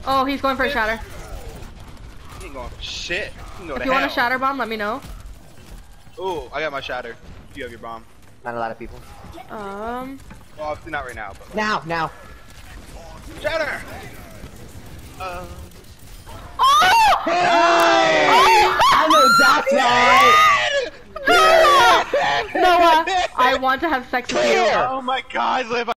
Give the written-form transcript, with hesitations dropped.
Oh, he's going for a shatter. He ain't going for shit. If you want a shatter bomb, let me know. Ooh, I got my shatter. You have your bomb. Not a lot of people. Well, obviously not right now, but Now. shatter. Oh! I know that's right. Noah, I want to have sex with you. Oh my God, Liv.